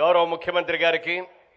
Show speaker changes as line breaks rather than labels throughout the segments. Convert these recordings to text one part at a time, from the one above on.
గౌరవ ముఖ్యమంత్రి గారికి,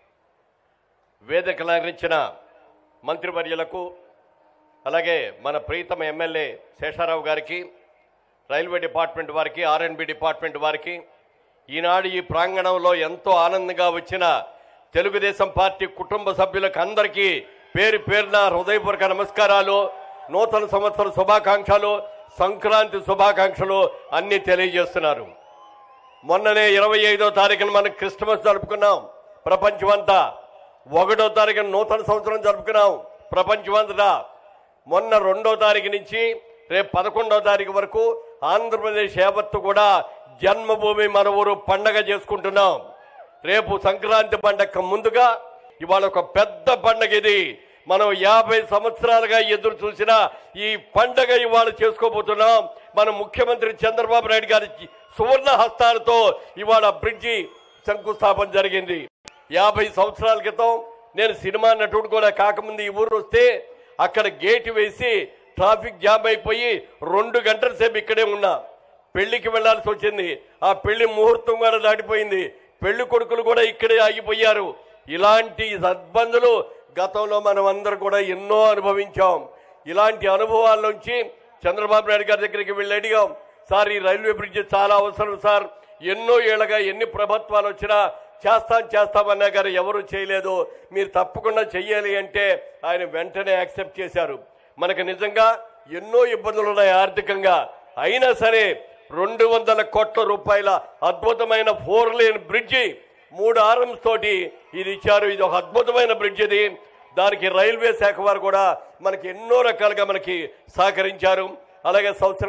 వేదిక అలంకరించిన మంత్రివర్యులకు, అలాగే మన ప్రీతమ ఎమ్మెల్యే శేషారావు గారికి, రైల్వే డిపార్ట్మెంట్ వారికి, R&B డిపార్ట్మెంట్ వారికి, ఈనాడు ఈ ప్రాంగణంలో ఎంతో ఆనందంగా వచ్చిన తెలుగుదేశం పార్టీ కుటుంబ సభ్యులకు అందరికీ పేరు పేరున హృదయపూర్వక నమస్కారాలు, నూతన సంవత్సర శుభాకాంక్షలు, సంక్రాంతి శుభాకాంక్షలు అన్ని తెలియజేస్తున్నారు. మొన్ననే 25వ తారీఖున మనం క్రిస్మస్ జరుపుకున్నాం ప్రపంచమంతా. 1వ తారీఖున నూతన సంవత్సరం జరుపుకున్నాం ప్రపంచమంతటా. మొన్న 2వ తారీఖు నుంచి రేపు 11వ తారీఖు వరకు ఆంధ్రప్రదేశ్ యావత్తు కూడా జన్మభూమి మన ఊరు పండగ చేసుకుంటున్నాం. రేపు సంక్రాంతి పండగ ముందుగా ఇవాళ ఒక పెద్ద పండగ. ఇది మనం 50 సంవత్సరాలుగా ఎదురు చూసిన ఈ పండగ ఇవాళ చేసుకోబోతున్నాం. మన ముఖ్యమంత్రి చంద్రబాబు నాయుడు గారి సువర్ణ హస్తాలతో ఇవాళ బ్రిడ్జి శంకుస్థాపన జరిగింది. 50 సంవత్సరాల క్రితం నేను సినిమా నటుడు కూడా కాకముందు ఈ ఊరు వస్తే అక్కడ గేట్ వేసి ట్రాఫిక్ జామ్ అయిపోయి 2 గంటల సేపు ఇక్కడే ఉన్నా. పెళ్లికి వెళ్లాల్సి వచ్చింది. ఆ పెళ్లి ముహూర్తం కూడా దాటిపోయింది. పెళ్లి కొడుకులు కూడా ఇక్కడే ఆగిపోయారు. ఇలాంటి ఇబ్బందులు గతంలో మనం అందరూ కూడా ఎన్నో అనుభవించాం. ఇలాంటి అనుభవాల నుంచి చంద్రబాబు నాయుడు గారి దగ్గరికి వెళ్ళి అడిగాం, సార్ ఈ రైల్వే బ్రిడ్జ్ చాలా అవసరం సార్, ఎన్నో ఏళ్ళగా ఎన్ని ప్రభుత్వాలు వచ్చినా చేస్తామన్నా గారు ఎవరు చేయలేదు, మీరు తప్పకుండా చెయ్యాలి అంటే ఆయన వెంటనే యాక్సెప్ట్ చేశారు. మనకు నిజంగా ఎన్నో ఇబ్బందులు ఉన్నాయి ఆర్థికంగా, అయినా సరే 200 కోట్ల రూపాయల అద్భుతమైన 4 లేన్ బ్రిడ్జి 3 ఆర్మ్స్ తోటి ఇది ఇచ్చారు. ఇది ఒక అద్భుతమైన బ్రిడ్జ్. ఇది దానికి రైల్వే శాఖ వారు కూడా మనకి ఎన్నో రకాలుగా మనకి సహకరించారు. అలాగే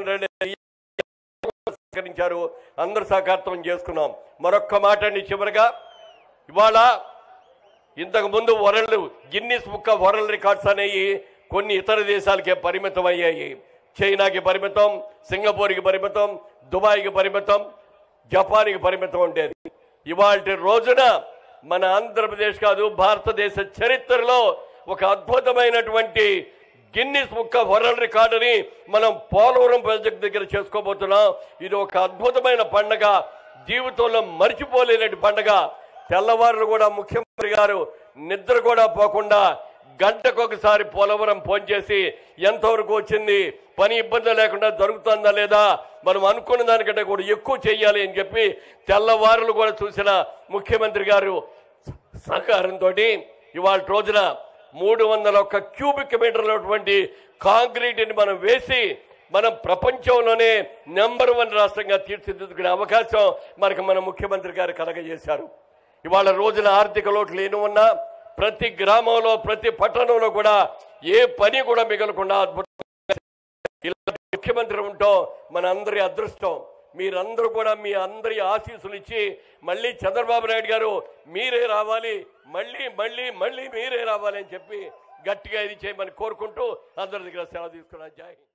సహకరించారు. అందరూ సహకారం చేసుకున్నాం. మరొక్క మాట అండి చివరిగా, ఇవాళ ఇంతకు ముందు Guinness book of world records అనేవి కొన్ని ఇతర దేశాలకే పరిమితం అయ్యాయి. చైనాకి పరిమితం, సింగపూర్కి పరిమితం, దుబాయ్కి పరిమితం, జపాన్కి పరిమితం ఉండేది. ఇవాళ రోజున మన ఆంధ్రప్రదేశ్ కాదు భారతదేశ చరిత్రలో ఒక అద్భుతమైనటువంటి గిన్నిస్ బుక్ ఆఫ్ వరల్డ్ రికార్డుని మనం పోలవరం ప్రాజెక్ట్ దగ్గర చేసుకోబోతున్నాం. ఇది ఒక అద్భుతమైన పండగ, జీవితంలో మర్చిపోలేనటువంటి పండగ. తెల్లవారులు కూడా ముఖ్యమంత్రి గారు నిద్ర కూడా పోకుండా గంటకొకసారి పోలవరం ఫోన్ చేసి ఎంతవరకు వచ్చింది, పని ఇబ్బంది లేకుండా జరుగుతుందా లేదా, మనం అనుకున్న దానికంటే కూడా ఎక్కువ చేయాలి అని చెప్పి తెల్లవారులు కూడా చూసిన ముఖ్యమంత్రి గారు సహకారంతో ఇవాళ రోజున 301 క్యూబిక్ మీటర్లటువంటి కాంక్రీట్ని మనం వేసి మనం ప్రపంచంలోనే నెంబర్ 1 రాష్ట్రంగా తీర్చిదిద్దుకునే అవకాశం మనకు మన ముఖ్యమంత్రి గారు కలగజేశారు. ఇవాళ రోజున ఆర్థిక లోట్లు ఏమి ఉన్నా ప్రతి గ్రామంలో ప్రతి పట్టణంలో కూడా ఏ పని కూడా మిగలకుండా అద్భుతంగా ముఖ్యమంత్రి ఉంటాం మన అందరి అదృష్టం. మీరందరూ కూడా మీ అందరి ఆశీస్సులు ఇచ్చి మళ్ళీ చంద్రబాబు నాయుడు గారు మీరే రావాలి, మళ్ళీ మళ్ళీ మళ్ళీ మీరే రావాలి అని చెప్పి గట్టిగా ఇది చేయమని కోరుకుంటూ అందరి దగ్గర సెలవు తీసుకున్నాను. జై హింద్.